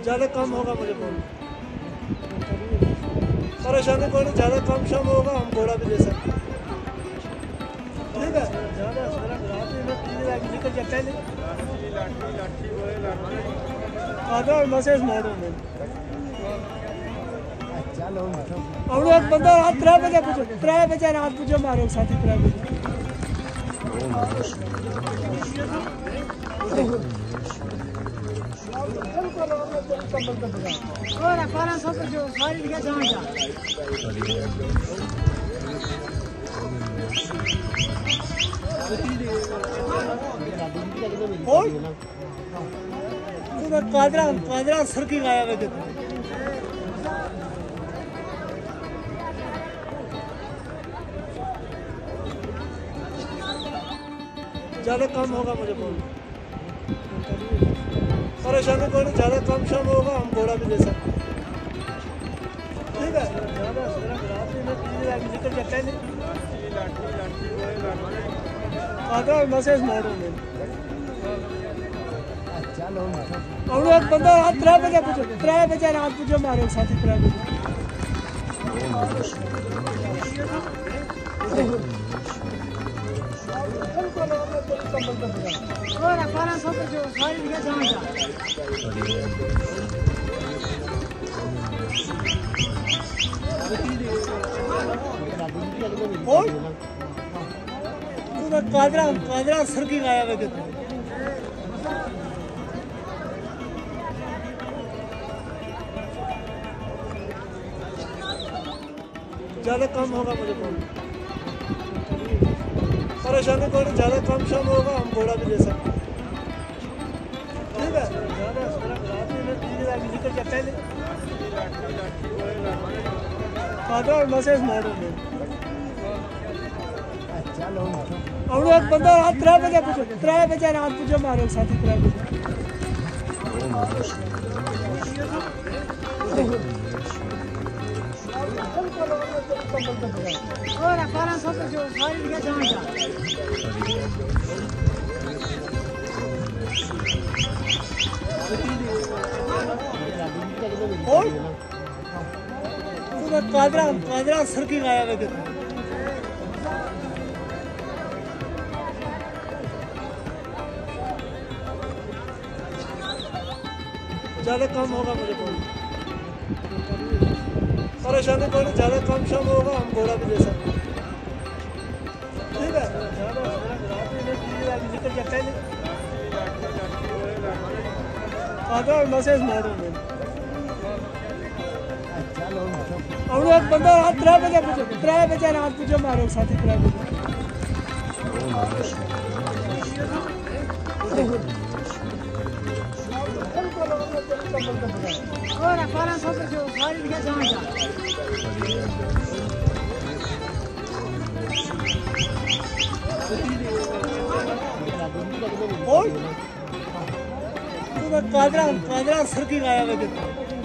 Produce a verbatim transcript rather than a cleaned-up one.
ज़्यादा कम होगा मुझे बोल परेशानी कोई नहीं, ज़्यादा कम शम होगा हम घोड़ा भी दे सकते हैं। ठीक है ज़्यादा निकल जाता है आधा मैसेज मारो मैं अब लोग बंदा रात त्रै बजे पूछो त्रै बजे रात पूछो मारो साथी त्रै बजे और बारह सौ पे जो सारी जगह जाऊँ जा और पूरा कादरा कादरा सर की गाया हुआ देखो ज़्यादा कम होगा मुझे बोल परेशानी कोई नहीं, ज़्यादा कम शम होगा हम घोड़ा भी दे सकते हैं। ठीक है ज़्यादा निकल जाता है आधा मैसेज मारो मैं अब लोग बंदा रात त्रै बजे पूछो त्रै बजे रात पूछो मारो साथी त्रै बजे और बारह सौ पे जो सारी जगह जाऊँ जा और पूरा कादरा कादरा सर की गाया हुआ देखो ज़्यादा कम होगा मुझे बोल परेशानी कोई नहीं, ज़्यादा कम शम होगा हम घोड़ा भी दे सकते हैं। ठीक है ज़्यादा निकल जाता है आधा मैसेज मारो मैं अब लोग बंदा रात त्रै बजे पूछो त्रै बजे रात पूछो मारो साथी त्रै बजे और बारह सौ पे जो सारी जगह जाऊँ जा और पूरा कादरा कादरा सर की गाया हुआ देखो ज़्यादा कम होगा मुझे बोल परेशानी कोई नहीं, ज़्यादा कम शम होगा हम घोड़ा भी दे सकते हैं। ठीक है ज़्यादा निकल जाता है आधा मैसेज मारो मैं अब लोग बंदा रात त्रै बजे पूछो त्रै बजे रात पूछो मारो साथी त्रै बजे और बारह सौ पे जो सारी जगह जाऊँ जा और पूरा कादरा कादरा सर की गाया हुआ देखो